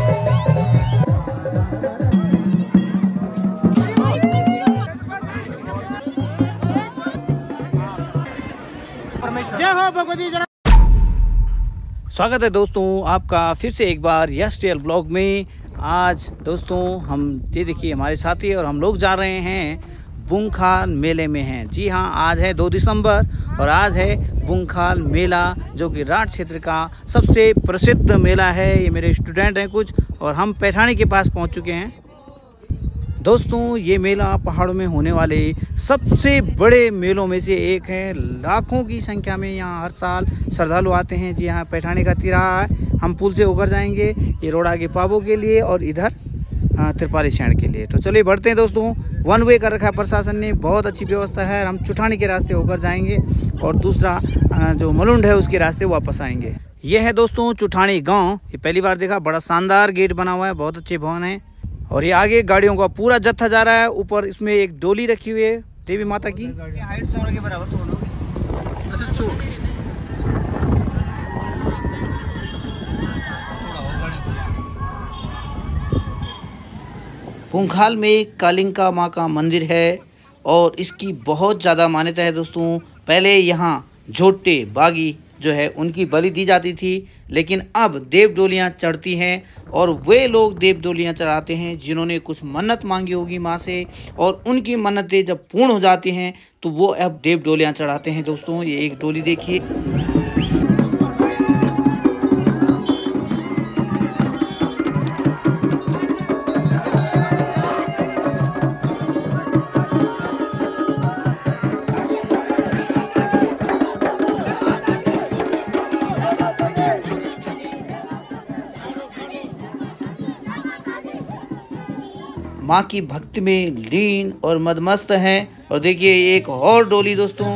जय हो भगवती। स्वागत है दोस्तों आपका फिर से एक बार यस रियल ब्लॉग में। आज दोस्तों हम ये देखिए हमारे साथी और हम लोग जा रहे हैं बुंगखाल मेले में हैं। जी हाँ, आज है 2 दिसंबर और आज है बुंगखाल मेला, जो कि राठ क्षेत्र का सबसे प्रसिद्ध मेला है। ये मेरे स्टूडेंट हैं कुछ, और हम पैठानी के पास पहुंच चुके हैं। दोस्तों ये मेला पहाड़ों में होने वाले सबसे बड़े मेलों में से एक है। लाखों की संख्या में यहाँ हर साल श्रद्धालु आते हैं। जी हाँ, पैठानी का तिराहा है। हम पुल से होकर जाएंगे, ये रोड आगे पाबो के लिए और इधर त्रिपाली शहर के लिए। तो चलिए बढ़ते हैं दोस्तों। 1 वे कर रखा है प्रशासन ने, बहुत अच्छी व्यवस्था है। हम चुठानी के रास्ते होकर जाएंगे और दूसरा जो मलुंड है उसके रास्ते वापस आएंगे। ये है दोस्तों चुठानी गाँव। ये पहली बार देखा, बड़ा शानदार गेट बना हुआ है, बहुत अच्छे भवन है। और ये आगे गाड़ियों का पूरा जत्था जा रहा है। ऊपर इसमें एक डोली रखी हुई है देवी माता की। हाइट 100 के बराबर बुंगखाल में कालिंका माँ का मंदिर है और इसकी बहुत ज़्यादा मान्यता है दोस्तों। पहले यहाँ झोटे बागी जो है उनकी बलि दी जाती थी, लेकिन अब देव डोलियाँ चढ़ती हैं और वे लोग देव डोलियाँ चढ़ाते हैं जिन्होंने कुछ मन्नत मांगी होगी माँ से, और उनकी मन्नतें जब पूर्ण हो जाती हैं तो वो अब देव डोलियाँ चढ़ाते हैं। दोस्तों ये एक डोली देखिए। माँ की भक्ति में लीन और मदमस्त हैं। और देखिए एक और डोली दोस्तों।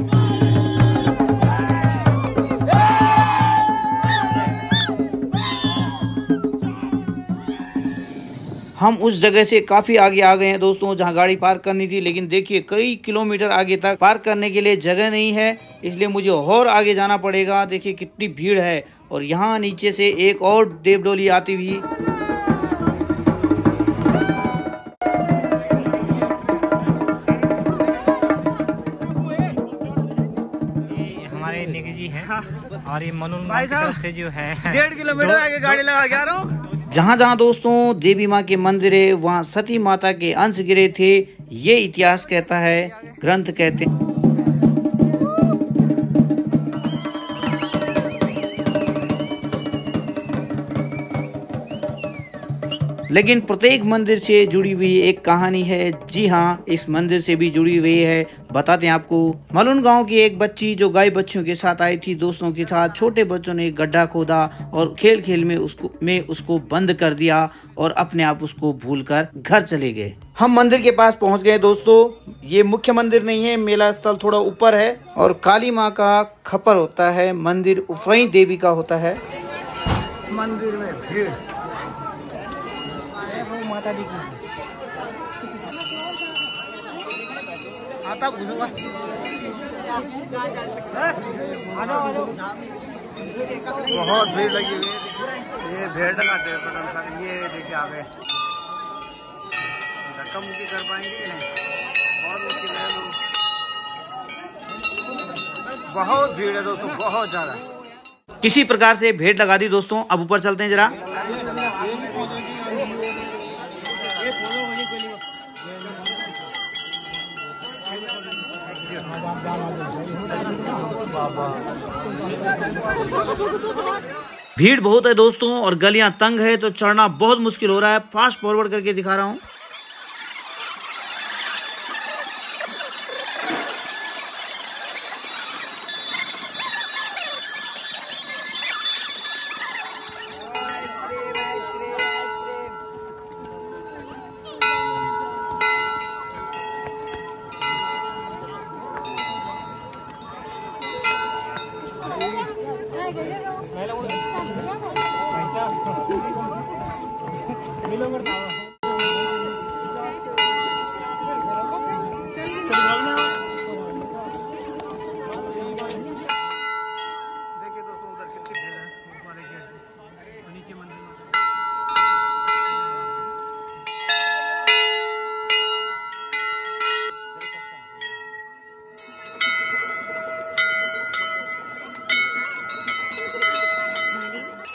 हम उस जगह से काफ़ी आगे आ गए हैं दोस्तों जहाँ गाड़ी पार्क करनी थी, लेकिन देखिए कई किलोमीटर आगे तक पार्क करने के लिए जगह नहीं है, इसलिए मुझे और आगे जाना पड़ेगा। देखिए कितनी भीड़ है। और यहाँ नीचे से एक और देव डोली आती हुई। जी है और ये मनुल भाई साहब से जो है 1.5 किलोमीटर आगे गाड़ी लगा के आ रहा हूँ। जहाँ दोस्तों देवी माँ के मंदिर है, वहाँ सती माता के अंश गिरे थे, ये इतिहास कहता है, ग्रंथ कहते हैं। लेकिन प्रत्येक मंदिर से जुड़ी हुई एक कहानी है। जी हाँ, इस मंदिर से भी जुड़ी हुई है। बताते हैं आपको। मलुंड गांव की एक बच्ची जो गाय बच्चों के साथ आई थी, दोस्तों के साथ, छोटे बच्चों ने गड्ढा खोदा और खेल खेल में उसको बंद कर दिया और अपने आप उसको भूलकर घर चले गए। हम मंदिर के पास पहुंच गए दोस्तों। ये मुख्य मंदिर नहीं है, मेला स्थल थोड़ा ऊपर है और काली माँ का खपर होता है। मंदिर उफरई देवी का होता है। मंदिर में भीड़ माता दी आता घुसूंगा। बहुत भीड़ लगी हुई है। ये भेड़ लगाते हैं पटल सर। ये देखिए आगे धक्का मुक्की कर पाएंगे नहीं, बहुत मुश्किल है। बहुत भीड़ है दोस्तों, बहुत ज्यादा। किसी प्रकार से भीड़ लगा दी दोस्तों। अब ऊपर चलते हैं जरा। भीड़ बहुत है दोस्तों और गलियां तंग है, तो चढ़ना बहुत मुश्किल हो रहा है। फास्ट फॉरवर्ड करके दिखा रहा हूं।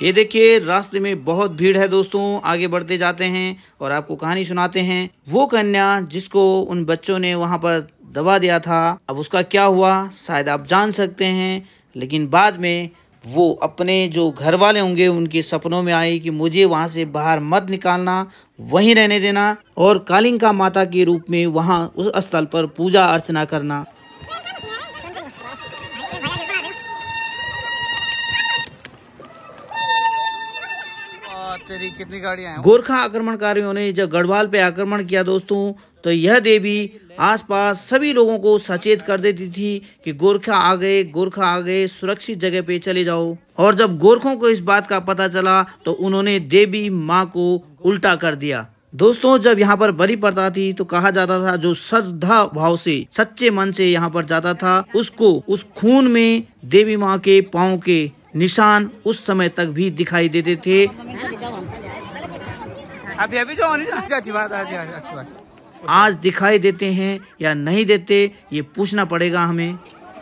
ये देखिए रास्ते में बहुत भीड़ है दोस्तों। आगे बढ़ते जाते हैं और आपको कहानी सुनाते हैं। वो कन्या जिसको उन बच्चों ने वहाँ पर दबा दिया था, अब उसका क्या हुआ शायद आप जान सकते हैं। लेकिन बाद में वो अपने जो घर वाले होंगे उनके सपनों में आई कि मुझे वहाँ से बाहर मत निकालना, वहीं रहने देना और कालिंका माता के रूप में वहाँ उस स्थल पर पूजा अर्चना करना। तेरी कितनी गाड़ियां हैं? गोरखा आक्रमणकारियों ने जब गढ़वाल पे आक्रमण किया दोस्तों, तो यह देवी आसपास सभी लोगों को सचेत कर देती थी कि गोरखा आ गए, गोरखा आ गए, सुरक्षित जगह पे चले जाओ। और जब गोरखों को इस बात का पता चला तो उन्होंने देवी माँ को उल्टा कर दिया। दोस्तों जब यहाँ पर बलि पड़ता थी तो कहा जाता था जो श्रद्धा भाव से सच्चे मन से यहाँ पर जाता था उसको उस खून में देवी माँ के पाँव के निशान उस समय तक भी दिखाई देते थे। अभी जो होनी अच्छी बात है, अच्छी बात। आज दिखाई देते हैं या नहीं देते ये पूछना पड़ेगा हमें।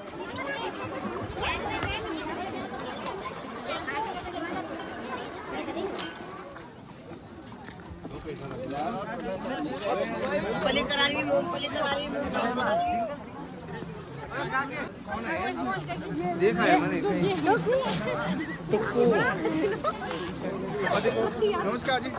नमस्कार जी।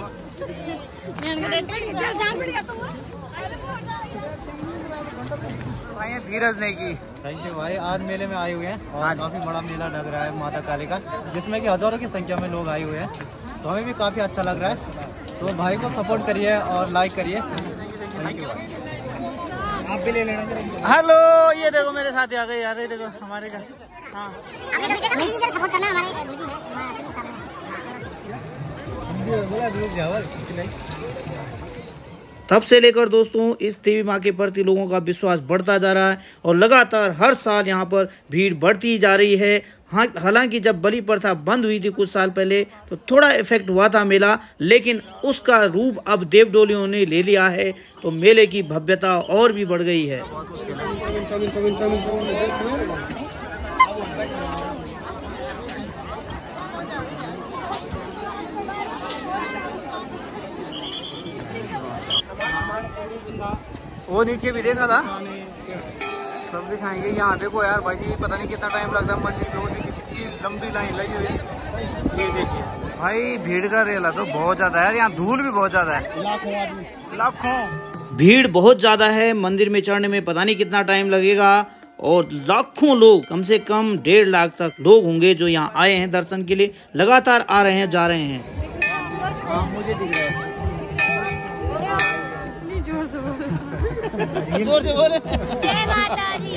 धीरज नहीं की। थैंक यू भाई। आज मेले में आए हुए हैं और काफी बड़ा मेला लग रहा है माता काली का, जिसमें कि हजारों की संख्या में लोग आए हुए हैं, तो हमें भी काफी अच्छा लग रहा है। तो भाई को सपोर्ट करिए और लाइक करिए। थैंक यू भाई। आप भी ले लेना। हेलो, ये देखो मेरे साथ आ गए यार, ये देखो हमारे का। हाँ तब से लेकर दोस्तों इस देवी माँ के प्रति लोगों का विश्वास बढ़ता जा रहा है और लगातार हर साल यहाँ पर भीड़ बढ़ती जा रही है। हाँ, हालांकि जब बलि प्रथा बंद हुई थी कुछ साल पहले तो थोड़ा इफेक्ट हुआ था मेला, लेकिन उसका रूप अब देवडोलियों ने ले लिया है तो मेले की भव्यता और भी बढ़ गई है। वो नीचे भी देखा था, सब दिखाएंगे। यहाँ देखो यार भाई जी, पता नहीं कितना टाइम लगता है मंदिर पे, वो देखिए कितनी लंबी लाइन लगी हुई है। ये देखिए भाई भीड़ का रेला तो बहुत ज्यादा है यार, यहाँ धूल भी बहुत ज्यादा है। लाखों भीड़ बहुत ज्यादा है। मंदिर में चढ़ने में पता नहीं कितना टाइम लगेगा और लाखों लोग, कम से कम 1.5 लाख तक लोग होंगे जो यहाँ आए हैं दर्शन के लिए, लगातार आ रहे हैं जा रहे हैं। हाँ मुझे दिख रहा है। जोर से बोले। जय माता दी।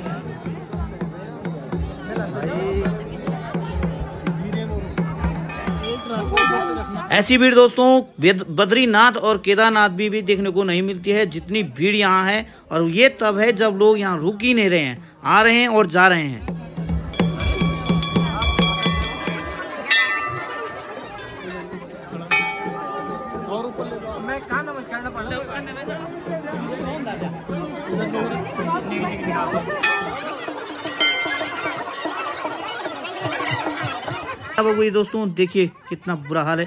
ऐसी भीड़ दोस्तों बद्रीनाथ और केदारनाथ भी देखने को नहीं मिलती है जितनी भीड़ यहाँ है। और ये तब है जब लोग यहाँ रुक ही नहीं रहे हैं, आ रहे हैं और जा रहे हैं। मैं कहाँ ना चढ़ना पड़ता है। अब वही दोस्तों देखिए कितना बुरा हाल है।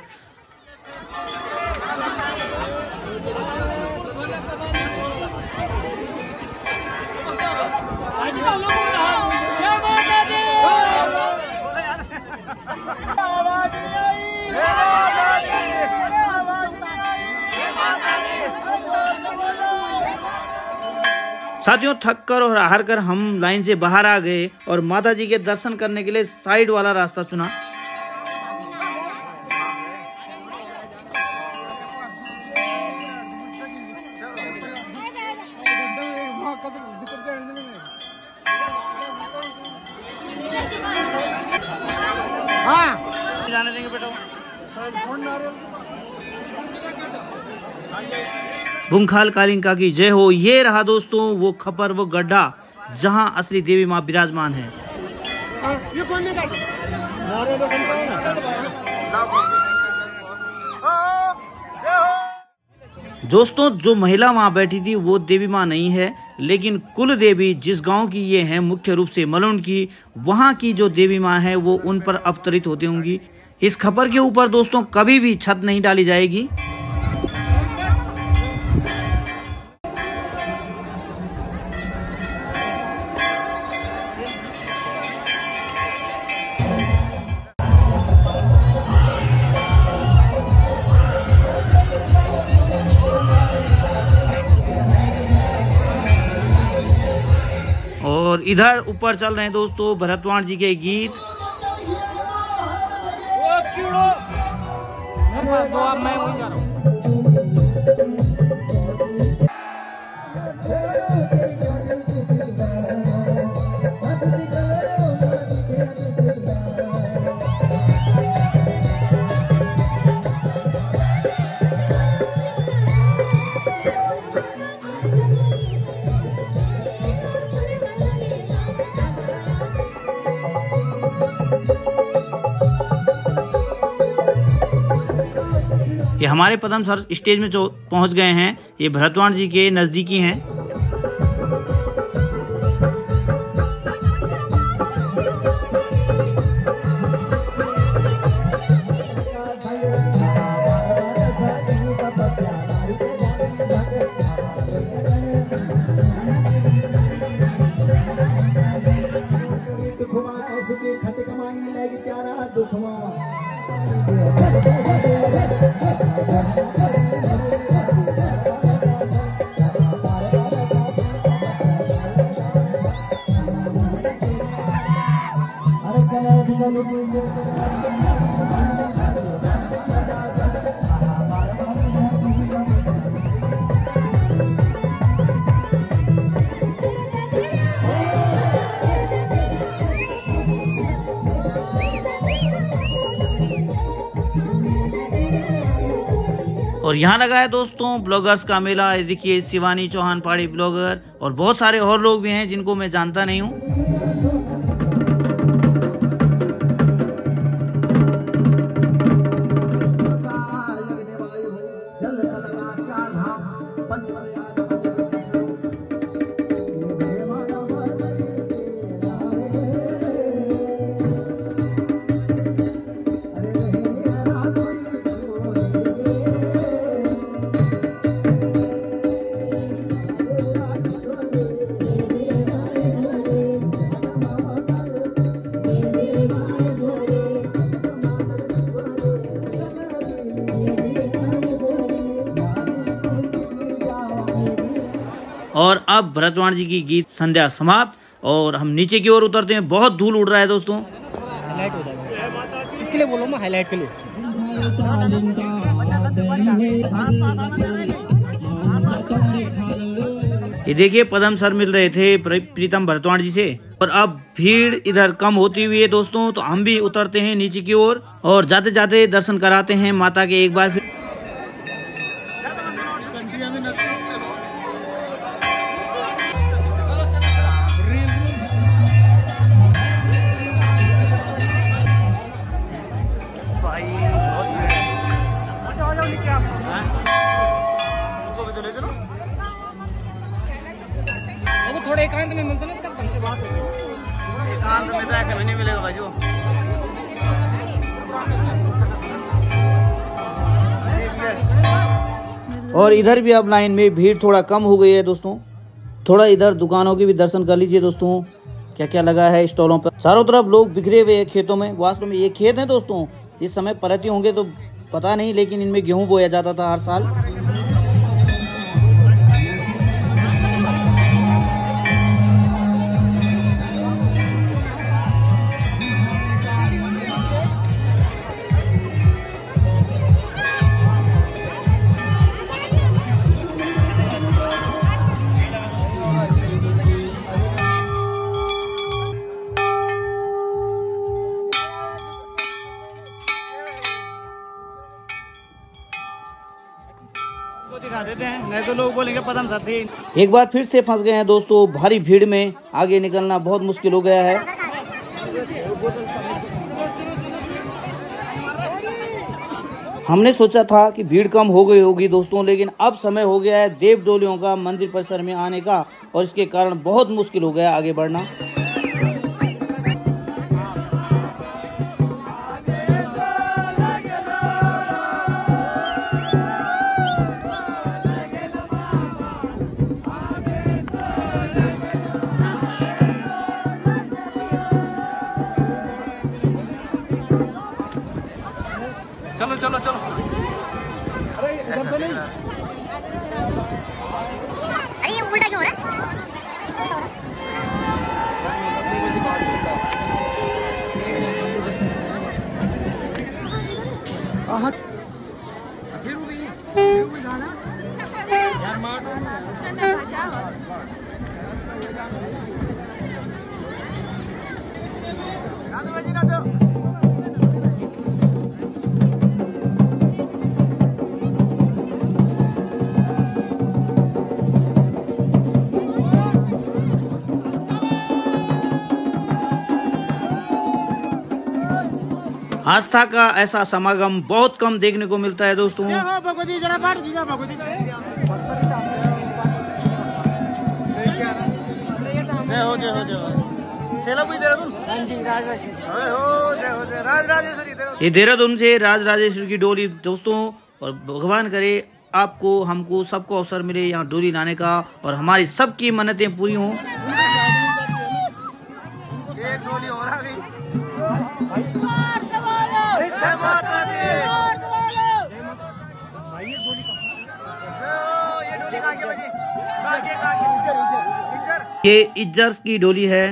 साथियों थक कर और हार कर हम लाइन से बाहर आ गए और माता जी के दर्शन करने के लिए साइड वाला रास्ता चुना। हाँ जाने देंगे बेटा। बुंखाल कालिंका की जय हो। ये रहा दोस्तों वो खपर, वो गड्ढा जहां असली देवी माँ विराजमान है। दोस्तों जो महिला वहां बैठी थी वो देवी माँ नहीं है, लेकिन कुल देवी जिस गांव की ये है मुख्य रूप से मलुंड की, वहां की जो देवी माँ है वो उन पर अवतरित होती होंगी। इस खपर के ऊपर दोस्तों कभी भी छत नहीं डाली जाएगी। और इधर ऊपर चल रहे हैं दोस्तों भरतवाण जी के गीत। ये हमारे पदम सर स्टेज में जो पहुंच गए हैं, ये भरतवाण जी के नज़दीकी हैं। और यहाँ लगा है दोस्तों ब्लॉगर्स का मेला। देखिए शिवानी चौहान पहाड़ी ब्लॉगर और बहुत सारे और लोग भी हैं जिनको मैं जानता नहीं हूँ। और अब भरतवाण जी की गीत संध्या समाप्त और हम नीचे की ओर उतरते हैं। बहुत धूल उड़ रहा है दोस्तों। हाईलाइट हो जाएगा, इसके लिए बोलो मैं हाईलाइट के लिए। ये देखिए पदम सर मिल रहे थे प्रीतम भरतवाण जी से और अब भीड़ इधर कम होती हुई है दोस्तों, तो हम भी उतरते हैं नीचे की ओर और जाते जाते दर्शन कराते हैं माता के एक बार फिर। थोड़ा एकांत में मिलते ना तब हमसे बात होगी। एकांत में तो ऐसे में नहीं मिलेगा भाई जो। और इधर भी अब लाइन में भीड़ थोड़ा कम हो गई है दोस्तों। थोड़ा इधर दुकानों की भी दर्शन कर लीजिए दोस्तों, क्या क्या लगा है स्टॉलों पर। चारों तरफ लोग बिखरे हुए हैं खेतों में। वास्तव में ये खेत है दोस्तों, इस समय परती होंगे तो पता नहीं, लेकिन इनमें गेहूं बोया जाता था हर साल। दिखा देते हैं, नहीं तो लोग बोलेंगे पदम सर थे। एक बार फिर से फंस गए हैं दोस्तों भारी भीड़ में। आगे निकलना बहुत मुश्किल हो गया है। हमने सोचा था कि भीड़ कम हो गई होगी दोस्तों, लेकिन अब समय हो गया है देव डोलियों का मंदिर परिसर में आने का और इसके कारण बहुत मुश्किल हो गया आगे बढ़ना। अरे ये उल्टा क्यों हो रहा है? आस्था का ऐसा समागम बहुत कम देखने को मिलता है दोस्तों। जय हो भगवती का जय हो जय हो जय हो। सेला कोई देहरादून? हाँ जी, जय हो जय राज राजेश्वरी। ये देहरादून से राज राजेश्वरी की डोली दोस्तों, और भगवान करे आपको हमको सबको अवसर मिले यहाँ डोली लाने का और हमारी सबकी मन्नतें पूरी हों। एक डोली और आ गई। ये इज्जर्स की डोली है।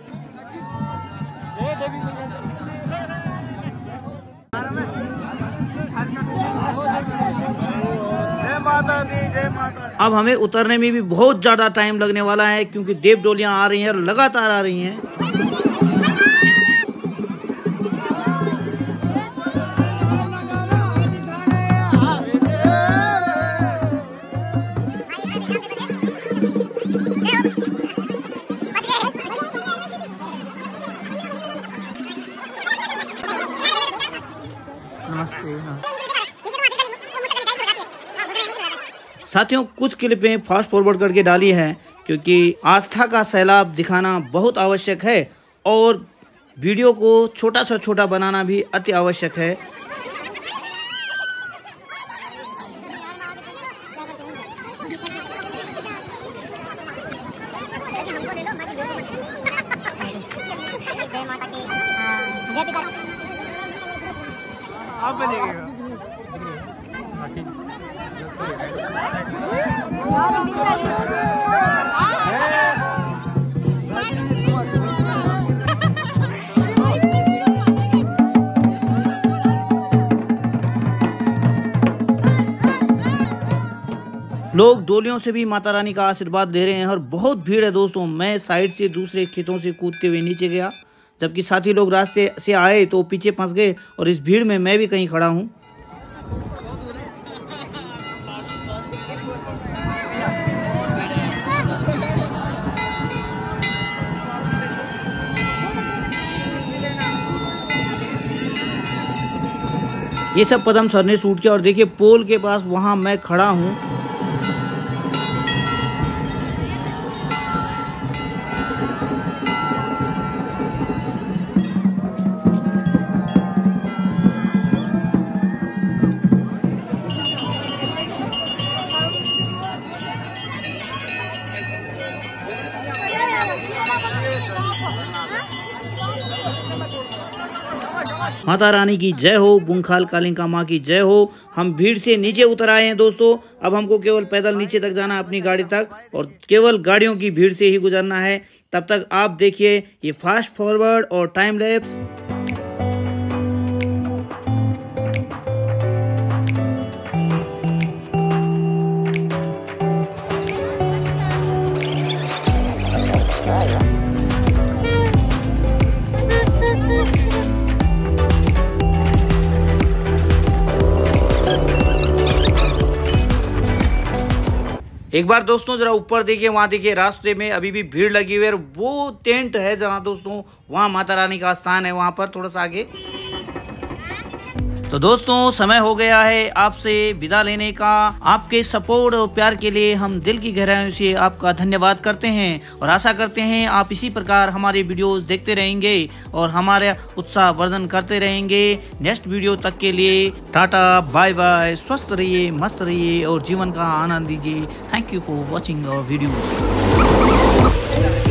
जय माता दी, जय माता दी। अब हमें उतरने में भी बहुत ज्यादा टाइम लगने वाला है क्योंकि देव डोलियां आ रही हैं और लगातार आ रही हैं। नमस्ते। साथियों कुछ क्लिपें फास्ट फॉरवर्ड करके डाली है क्योंकि आस्था का सैलाब दिखाना बहुत आवश्यक है और वीडियो को छोटा से छोटा बनाना भी अति आवश्यक है। आप बनेगा। लोग डोलियों से भी माता रानी का आशीर्वाद दे रहे हैं और बहुत भीड़ है दोस्तों। मैं साइड से दूसरे खेतों से कूदते हुए नीचे गया, जबकि साथी लोग रास्ते से आए तो पीछे फंस गए और इस भीड़ में मैं भी कहीं खड़ा हूँ। ये सब पदम सर ने शूट किया और देखिए पोल के पास वहाँ मैं खड़ा हूँ। माता रानी की जय हो, बुंखाल कालिका माँ की जय हो। हम भीड़ से नीचे उतर आए हैं दोस्तों। अब हमको केवल पैदल नीचे तक जाना है अपनी गाड़ी तक और केवल गाड़ियों की भीड़ से ही गुजरना है। तब तक आप देखिए ये फास्ट फॉरवर्ड और टाइम लैप्स। एक बार दोस्तों जरा ऊपर देखिए, वहाँ देखिए रास्ते में अभी भी भीड़ लगी हुई है। वो टेंट है जहाँ दोस्तों वहाँ माता रानी का स्थान है, वहाँ पर थोड़ा सा आगे। तो दोस्तों समय हो गया है आपसे विदा लेने का। आपके सपोर्ट और प्यार के लिए हम दिल की गहराइयों से आपका धन्यवाद करते हैं और आशा करते हैं आप इसी प्रकार हमारे वीडियोस देखते रहेंगे और हमारा उत्साह वर्धन करते रहेंगे। नेक्स्ट वीडियो तक के लिए टाटा बाय बाय। स्वस्थ रहिए, मस्त रहिए और जीवन का आनंद लीजिए। Thank you for watching our video.